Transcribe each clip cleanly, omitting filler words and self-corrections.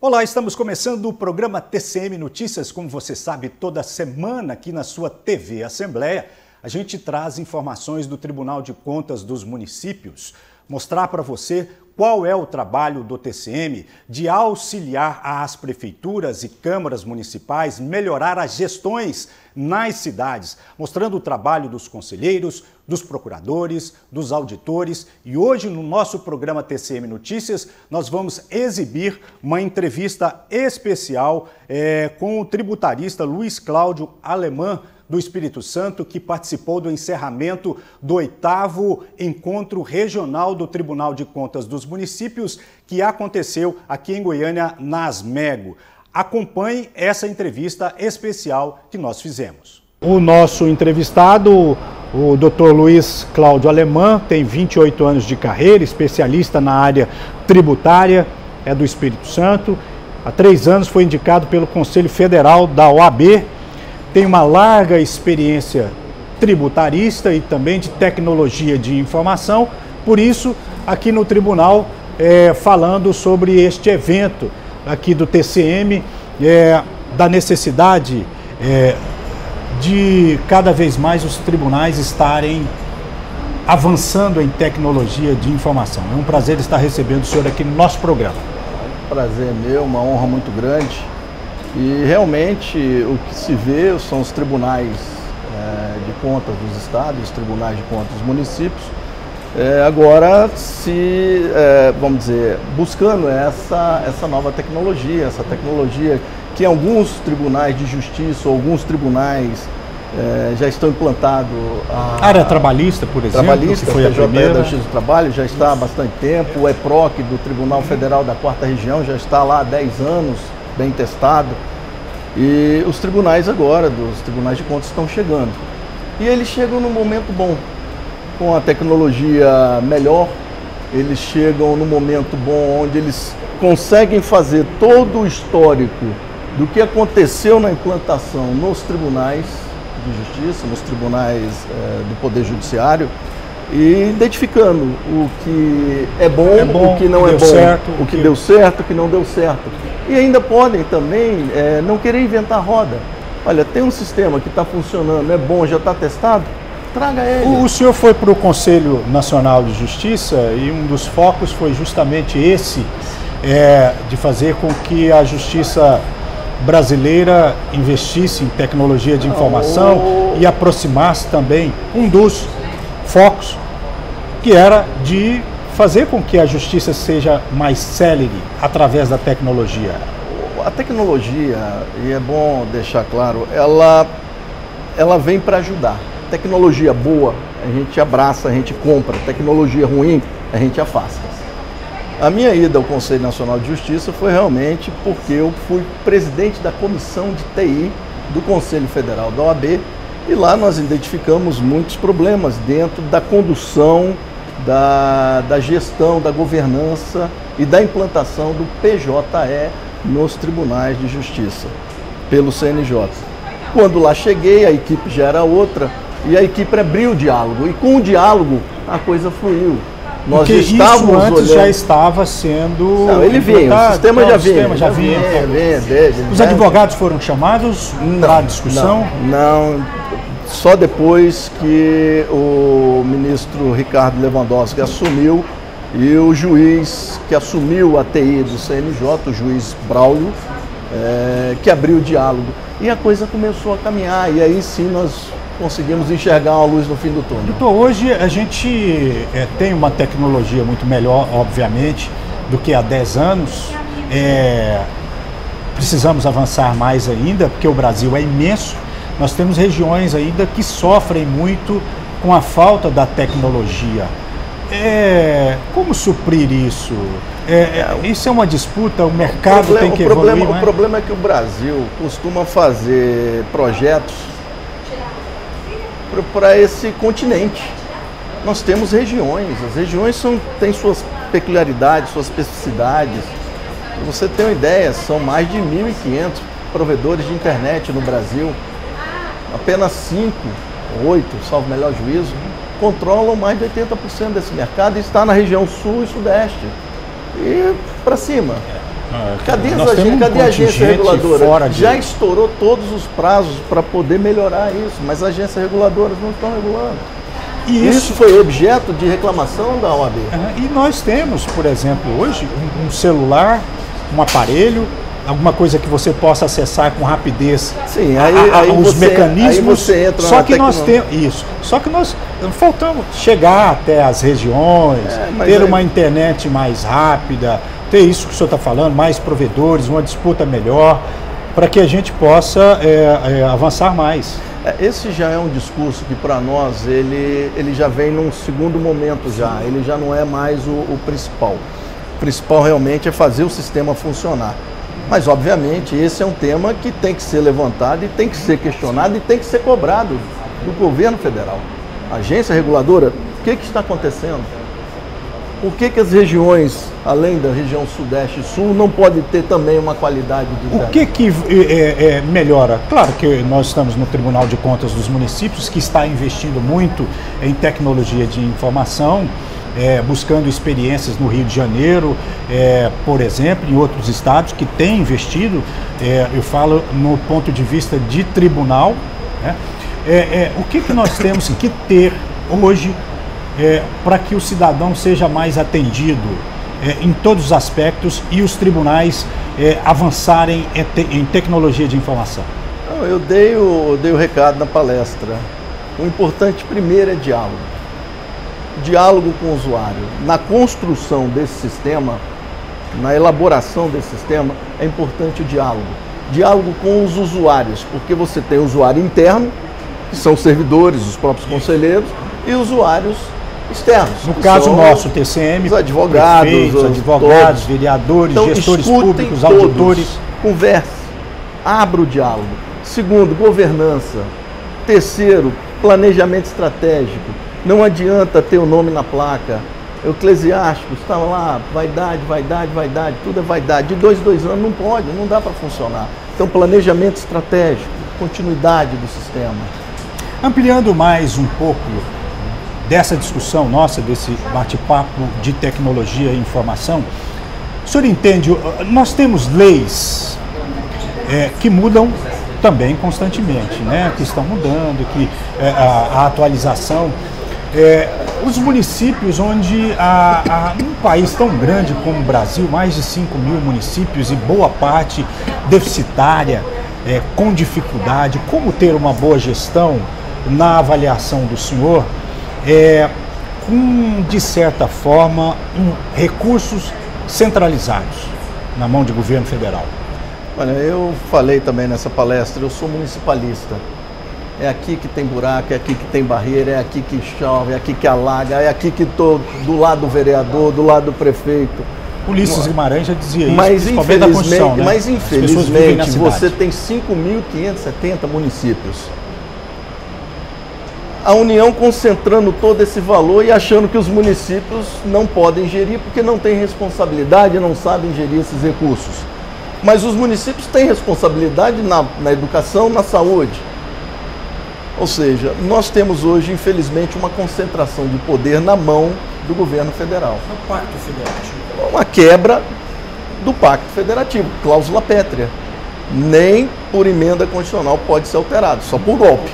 Olá, estamos começando o programa TCM Notícias, como você sabe, toda semana aqui na sua TV Assembleia. A gente traz informações do Tribunal de Contas dos Municípios, mostrar para você qual é o trabalho do TCM de auxiliar as prefeituras e câmaras municipais, melhorar as gestões nas cidades, mostrando o trabalho dos conselheiros, dos procuradores, dos auditores. E hoje, no nosso programa TCM Notícias, nós vamos exibir uma entrevista especial com o tributarista Luiz Cláudio Alemã, do Espírito Santo, que participou do encerramento do 8º Encontro Regional do Tribunal de Contas dos Municípios, que aconteceu aqui em Goiânia, na Asmego. Acompanhe essa entrevista especial que nós fizemos. O nosso entrevistado, o Dr. Luiz Cláudio Alemã, tem 28 anos de carreira, especialista na área tributária, é do Espírito Santo. Há 3 anos foi indicado pelo Conselho Federal da OAB, tem uma larga experiência tributarista e também de tecnologia de informação, por isso, aqui no tribunal, falando sobre este evento aqui do TCM, da necessidade de cada vez mais os tribunais estarem avançando em tecnologia de informação. É um prazer estar recebendo o senhor aqui no nosso programa. Prazer meu, uma honra muito grande. E realmente o que se vê são os tribunais de contas dos estados, os tribunais de contas dos municípios, agora vamos dizer, buscando essa nova tecnologia, essa tecnologia que em alguns tribunais de justiça, ou alguns tribunais já estão implantados. A área trabalhista, por exemplo, trabalhista, que foi a primeira. Da Justiça do Trabalho já está há bastante tempo, o EPROC do Tribunal Federal da 4ª Região já está lá há 10 anos, bem testado, e os tribunais agora, dos tribunais de contas, estão chegando. E eles chegam num momento bom, com a tecnologia melhor, eles chegam num momento bom onde eles conseguem fazer todo o histórico do que aconteceu na implantação nos tribunais de justiça, nos tribunais do Poder Judiciário, e identificando o que é bom, o que não é bom, o que deu certo, o que não deu certo. E ainda podem também não querer inventar roda. Olha, tem um sistema que está funcionando, é bom, já está testado, traga ele. O senhor foi para o Conselho Nacional de Justiça e um dos focos foi justamente esse, de fazer com que a justiça brasileira investisse em tecnologia de informação e aproximasse também um dos focos, que era de fazer com que a justiça seja mais célere através da tecnologia. A tecnologia, e é bom deixar claro, ela vem para ajudar. Tecnologia boa, a gente abraça, a gente compra. Tecnologia ruim, a gente afasta. A minha ida ao Conselho Nacional de Justiça foi realmente porque eu fui presidente da Comissão de TI do Conselho Federal da OAB, e lá nós identificamos muitos problemas dentro da condução, da gestão, da governança e da implantação do PJE nos tribunais de justiça, pelo CNJ. Quando lá cheguei, a equipe já era outra, e a equipe abriu o diálogo, e com o diálogo a coisa fluiu. Nós porque estávamos isso antes olhando... já estava sendo... Não, ele vinha, o sistema já vinha. Os advogados foram chamados para a discussão? Não, só depois que o ministro Ricardo Lewandowski assumiu e o juiz que assumiu a TI do CNJ, o juiz Braulio, que abriu o diálogo. E a coisa começou a caminhar, e aí sim nós conseguimos enxergar uma luz no fim do túnel. Doutor, hoje a gente tem uma tecnologia muito melhor, obviamente, do que há 10 anos. Precisamos avançar mais ainda, porque o Brasil é imenso. Nós temos regiões ainda que sofrem muito com a falta da tecnologia. Como suprir isso? Isso é uma disputa, o mercado tem que evoluir. O problema é que o Brasil costuma fazer projetos para esse continente. Nós temos regiões, as regiões têm suas peculiaridades, suas especificidades. Para você ter uma ideia, são mais de 1.500 provedores de internet no Brasil. Apenas 5, 8, salvo melhor juízo, controlam mais de 80% desse mercado e está na região sul e sudeste. E para cima. Cadê a agência reguladora? Já estourou todos os prazos para poder melhorar isso, mas as agências reguladoras não estão regulando. E isso foi objeto de reclamação da OAB. E nós temos, por exemplo, hoje, um celular, um aparelho, alguma coisa que você possa acessar com rapidez. Sim, aí os mecanismos. Aí você entra só que nós temos isso. Só que nós faltamos chegar até as regiões, ter uma internet mais rápida, ter isso que o senhor está falando, mais provedores, uma disputa melhor, para que a gente possa avançar mais. Esse já é um discurso que para nós ele já vem num segundo momento já, ele já não é mais o principal. O principal realmente é fazer o sistema funcionar. Mas obviamente esse é um tema que tem que ser levantado e tem que ser questionado e tem que ser cobrado do governo federal. A agência reguladora, o que está acontecendo? Por que as regiões, além da região Sudeste e Sul, não podem ter também uma qualidade de internet? O que melhora? Claro que nós estamos no Tribunal de Contas dos Municípios, que está investindo muito em tecnologia de informação, buscando experiências no Rio de Janeiro, por exemplo, em outros estados que têm investido, eu falo no ponto de vista de tribunal, né? O que nós temos que ter hoje para que o cidadão seja mais atendido em todos os aspectos e os tribunais avançarem em tecnologia de informação? Eu dei o recado na palestra. O importante primeiro é diálogo. Diálogo com o usuário. Na construção desse sistema, na elaboração desse sistema, é importante o diálogo. Diálogo com os usuários, porque você tem o usuário interno, que são os servidores, os próprios conselheiros, e usuários externos. No caso nosso, TCM, os advogados, advogados, vereadores, então, gestores públicos, todos, auditores. Converse, abra o diálogo. Segundo, governança. Terceiro, planejamento estratégico. Não adianta ter o nome na placa. Eclesiásticos, está lá, vaidade, tudo é vaidade. De 2 em 2 anos não pode, não dá para funcionar. Então, planejamento estratégico, continuidade do sistema. Ampliando mais um pouco dessa discussão nossa, desse bate-papo de tecnologia e informação, o senhor entende, nós temos leis que mudam também constantemente, né? Que estão mudando, que a atualização. Os municípios onde um país tão grande como o Brasil, mais de 5 mil municípios e boa parte deficitária, com dificuldade, como ter uma boa gestão na avaliação do senhor, com, de certa forma, recursos centralizados na mão do governo federal? Olha, eu falei também nessa palestra, eu sou municipalista. É aqui que tem buraco, é aqui que tem barreira, é aqui que chove, é aqui que alaga, é aqui que estou do lado do vereador, do lado do prefeito. Ulisses Guimarães já dizia isso, mas infelizmente, né? Mas infelizmente você tem 5.570 municípios. A União concentrando todo esse valor e achando que os municípios não podem gerir porque não têm responsabilidade, não sabem gerir esses recursos. Mas os municípios têm responsabilidade na educação, na saúde. Ou seja, nós temos hoje, infelizmente, uma concentração de poder na mão do governo federal. O Pacto Federativo. Uma quebra do Pacto Federativo, cláusula pétrea. Nem por emenda constitucional pode ser alterado, só por golpe.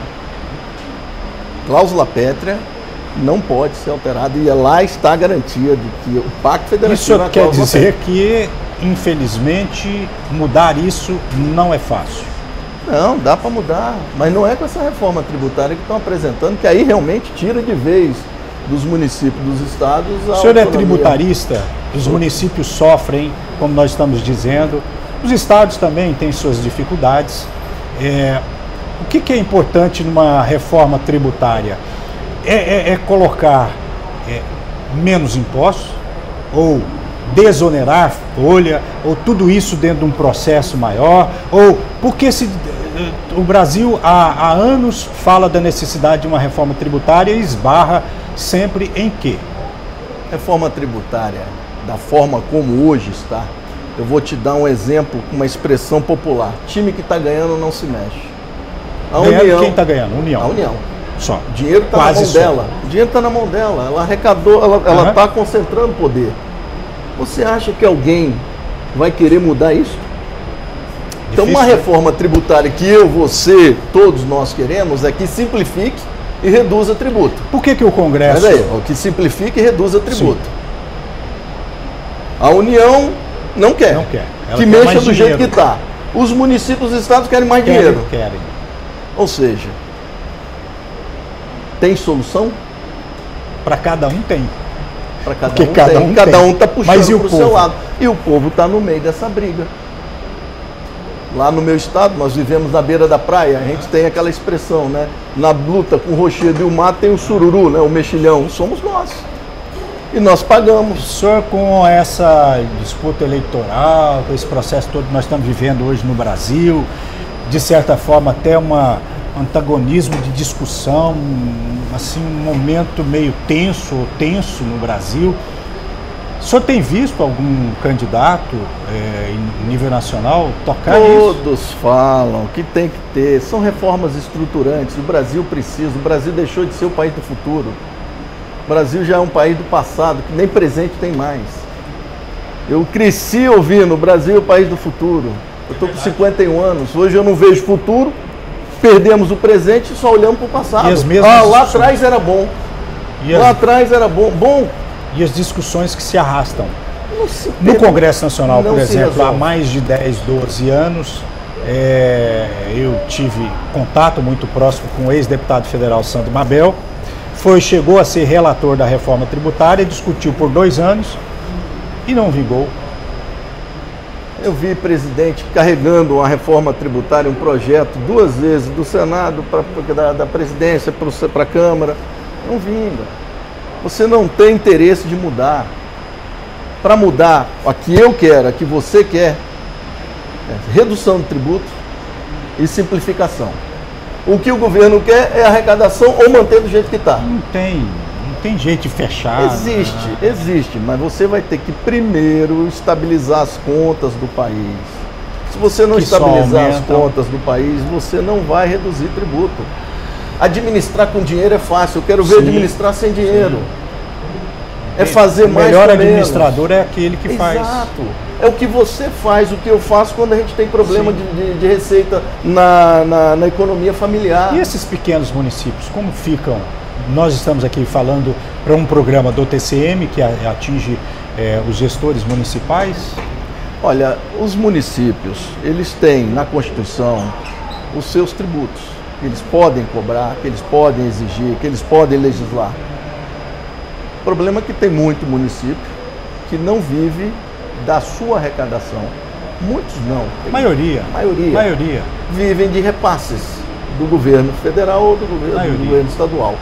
Cláusula pétrea não pode ser alterada e lá está a garantia de que o Pacto Federativo... Isso quer dizer que, infelizmente, mudar isso não é fácil. Não, dá para mudar, mas não é com essa reforma tributária que estão apresentando, que aí realmente tira de vez dos municípios, dos estados... O senhor é tributarista, os municípios sofrem, como nós estamos dizendo, os estados também têm suas dificuldades. O que é importante numa reforma tributária? É colocar menos impostos, ou desonerar folha, ou tudo isso dentro de um processo maior, ou porque o Brasil há anos fala da necessidade de uma reforma tributária e esbarra sempre em quê? Reforma tributária, da forma como hoje está, eu vou te dar um exemplo com uma expressão popular: time que está ganhando não se mexe. A União, quem está ganhando? A União. Só. O dinheiro está na mão dela. O dinheiro está na mão dela. Ela arrecadou, ela está concentrando poder. Você acha que alguém vai querer mudar isso? Então, Difícil, uma reforma tributária que eu, você, todos nós queremos é que simplifique e reduza tributo. Por que o Congresso... Mas aí, que simplifique e reduza tributo. Sim. A União não quer. Não quer. Ela que quer mexa mais do dinheiro. jeito que está. Os municípios e os estados querem mais dinheiro. Querem. Ou seja, tem solução? Para cada um tem. Para cada Porque um cada tem. um Cada tem. um está puxando para o seu povo? lado. E o povo está no meio dessa briga. Lá no meu estado, nós vivemos na beira da praia, a gente tem aquela expressão, né? Na luta com o rochedo e o mato tem o sururu, né? O mexilhão, somos nós. E nós pagamos. O senhor, com essa disputa eleitoral, com esse processo todo que nós estamos vivendo hoje no Brasil, de certa forma até um antagonismo de discussão, assim, um momento meio tenso no Brasil. O senhor tem visto algum candidato em nível nacional tocar nisso? Todos falam que tem que ter, são reformas estruturantes, o Brasil precisa, o Brasil deixou de ser o país do futuro. O Brasil já é um país do passado, que nem presente tem mais. Eu cresci ouvindo, o Brasil é o país do futuro. Eu estou com 51 anos, hoje eu não vejo futuro, perdemos o presente e só olhamos para o passado. Lá atrás era bom. Lá atrás era bom. E as discussões que se arrastam. No Congresso Nacional, por exemplo, há mais de 10, 12 anos, eu tive contato muito próximo com o ex-deputado federal Sandro Mabel, chegou a ser relator da reforma tributária, discutiu por 2 anos e não vingou. Eu vi presidente carregando uma reforma tributária, um projeto, 2 vezes, do Senado, da presidência para a Câmara, não vinga. Você não tem interesse de mudar. Para mudar a que eu quero, a que você quer, redução de tributos e simplificação. O que o governo quer é arrecadação ou manter do jeito que está. Não tem jeito de fechar. Existe, mas você vai ter que primeiro estabilizar as contas do país. Se você não estabilizar as contas do país, você não vai reduzir tributo. Administrar com dinheiro é fácil, eu quero ver administrar sem dinheiro. É fazer mais. O melhor administrador é aquele que faz. Exato. É o que você faz, o que eu faço quando a gente tem problema de receita na economia familiar. E esses pequenos municípios, como ficam? Nós estamos aqui falando para um programa do TCM que atinge os gestores municipais. Olha, os municípios, eles têm na Constituição os seus tributos. Que eles podem cobrar, que eles podem exigir, que eles podem legislar. O problema é que tem muito município que não vive da sua arrecadação. Muitos não. Maioria. Vivem de repasses do governo federal ou do governo estadual.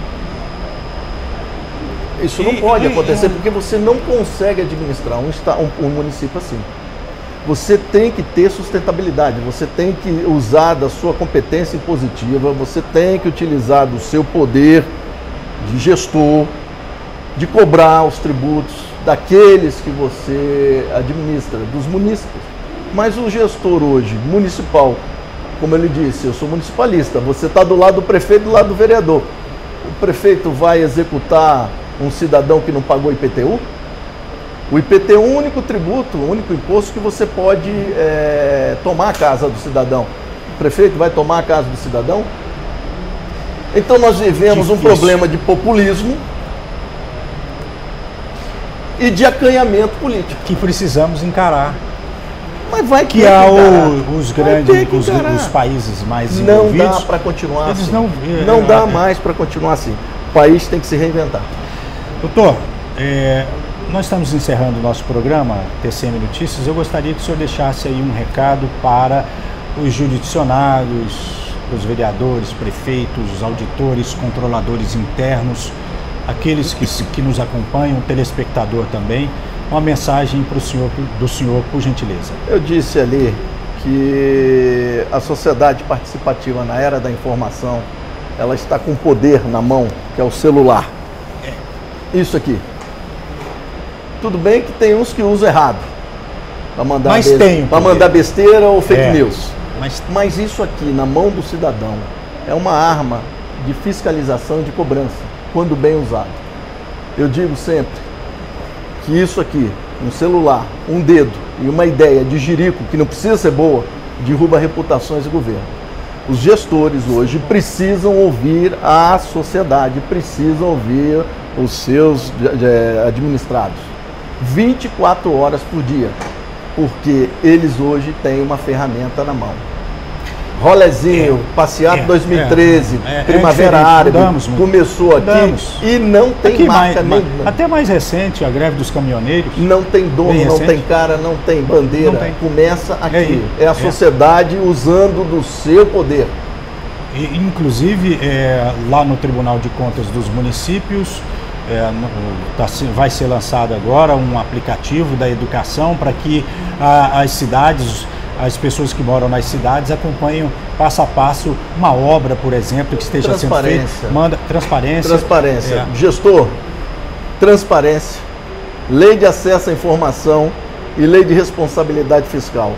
Isso não pode acontecer porque você não consegue administrar um município assim. Você tem que ter sustentabilidade, você tem que usar da sua competência impositiva, você tem que utilizar do seu poder de gestor, de cobrar os tributos daqueles que você administra, dos munícipes. Mas o gestor hoje, municipal, como ele disse, eu sou municipalista, você está do lado do prefeito e do lado do vereador. O prefeito vai executar um cidadão que não pagou IPTU? O IPTU é o único tributo, o único imposto que você pode tomar a casa do cidadão. O prefeito vai tomar a casa do cidadão? Então nós vivemos um problema de populismo e de acanhamento político. Que precisamos encarar. Mas vai que há os grandes, os países mais envolvidos. Não dá para continuar assim. Não dá mais para continuar assim. O país tem que se reinventar. Doutor, nós estamos encerrando o nosso programa, TCM Notícias. Eu gostaria que o senhor deixasse aí um recado para os jurisdicionados, os vereadores, prefeitos, os auditores, controladores internos, aqueles que nos acompanham, o telespectador também, uma mensagem para do senhor, por gentileza. Eu disse ali que a sociedade participativa na era da informação, ela está com poder na mão, que é o celular. Isso aqui. Tudo bem que tem uns que usam errado, para mandar besteira ou fake news. Mas isso aqui, na mão do cidadão, é uma arma de fiscalização e de cobrança, quando bem usado. Eu digo sempre que isso aqui, um celular, um dedo e uma ideia de jirico que não precisa ser boa, derruba reputações do governo. Os gestores hoje precisam ouvir a sociedade, precisam ouvir os seus administrados 24 horas por dia, porque eles hoje têm uma ferramenta na mão. Rolezinho, passeado 2013, Primavera Árabe, começou aqui e não tem aqui marca nenhuma. Até mais recente, a greve dos caminhoneiros. Não tem dono, não tem cara, não tem bandeira. Não tem. Começa aqui. É a sociedade usando do seu poder. E, inclusive, lá no Tribunal de Contas dos Municípios, vai ser lançado agora um aplicativo da educação para que as cidades... as pessoas que moram nas cidades acompanham passo a passo uma obra, por exemplo, que esteja sendo feita. Transparência. Gestor, transparência, lei de acesso à informação e lei de responsabilidade fiscal.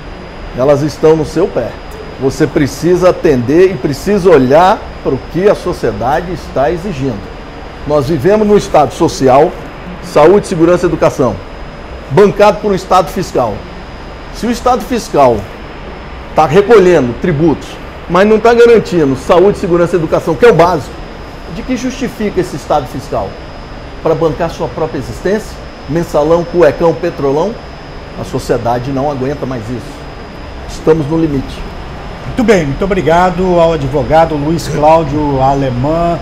Elas estão no seu pé. Você precisa atender e precisa olhar para o que a sociedade está exigindo. Nós vivemos num Estado social, saúde, segurança e educação, bancado por um Estado fiscal. Se o Estado fiscal está recolhendo tributos, mas não está garantindo saúde, segurança e educação, que é o básico, de que justifica esse Estado fiscal? Para bancar sua própria existência? Mensalão, cuecão, petrolão? A sociedade não aguenta mais isso. Estamos no limite. Muito bem, muito obrigado ao advogado Luiz Cláudio Alemã,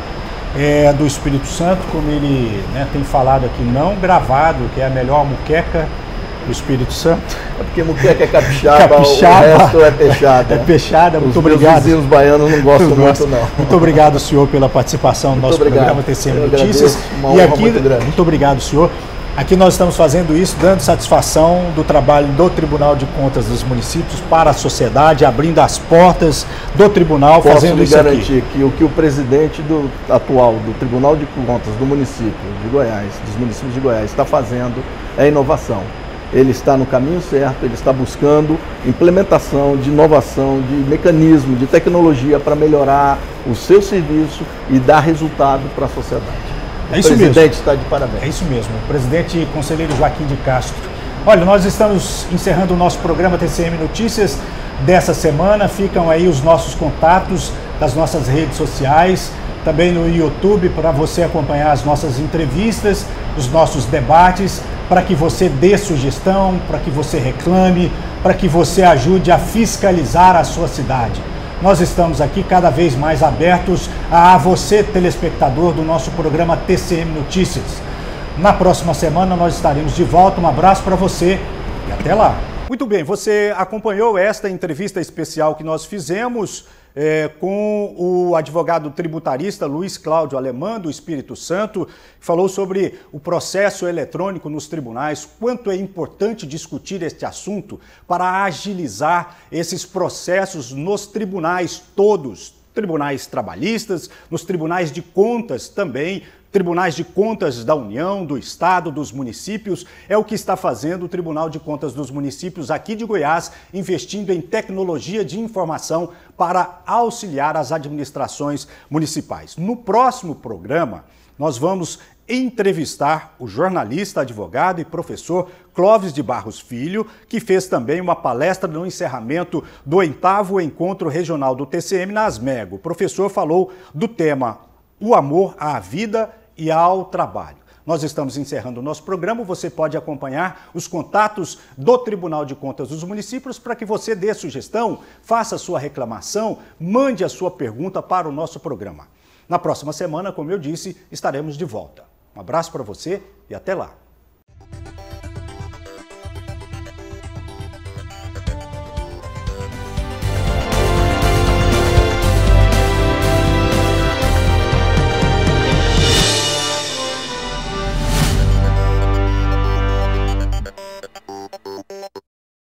do Espírito Santo, como ele tem falado aqui, não gravado, que é a melhor muqueca do Espírito Santo. É porque muqueca é capixaba, o resto é peixada. É peixada, muito obrigado. Os vizinhos baianos não gostam muito, não. Muito obrigado, senhor, pela participação no nosso programa TCM Notícias. E aqui, muito obrigado, senhor. Aqui nós estamos fazendo isso, dando satisfação do trabalho do Tribunal de Contas dos Municípios para a sociedade, abrindo as portas do tribunal, fazendo isso aqui. Posso lhe garantir que o que o presidente atual do Tribunal de Contas do município de Goiás, dos municípios de Goiás, está fazendo é inovação. Ele está no caminho certo, ele está buscando implementação de inovação, de mecanismo, de tecnologia para melhorar o seu serviço e dar resultado para a sociedade. É isso mesmo. O presidente está de parabéns. É isso mesmo. O presidente e conselheiro Joaquim de Castro. Olha, nós estamos encerrando o nosso programa TCM Notícias dessa semana. Ficam aí os nossos contatos das nossas redes sociais, também no YouTube, para você acompanhar as nossas entrevistas, os nossos debates, para que você dê sugestão, para que você reclame, para que você ajude a fiscalizar a sua cidade. Nós estamos aqui cada vez mais abertos a você, telespectador do nosso programa TCM Notícias. Na próxima semana nós estaremos de volta. Um abraço para você e até lá. Muito bem, você acompanhou esta entrevista especial que nós fizemos com o advogado tributarista Luiz Cláudio Alemã, do Espírito Santo, que falou sobre o processo eletrônico nos tribunais, quanto é importante discutir este assunto para agilizar esses processos nos tribunais todos, tribunais trabalhistas, nos tribunais de contas também, tribunais de contas da União, do Estado, dos municípios. É o que está fazendo o Tribunal de Contas dos Municípios aqui de Goiás, investindo em tecnologia de informação para auxiliar as administrações municipais. No próximo programa, nós vamos entrevistar o jornalista, advogado e professor Clóvis de Barros Filho, que fez também uma palestra no encerramento do 8º Encontro Regional do TCM na Asmego. O professor falou do tema O Amor à Vida e ao Trabalho. Nós estamos encerrando o nosso programa, você pode acompanhar os contatos do Tribunal de Contas dos Municípios para que você dê sugestão, faça sua reclamação, mande a sua pergunta para o nosso programa. Na próxima semana, como eu disse, estaremos de volta. Um abraço para você e até lá.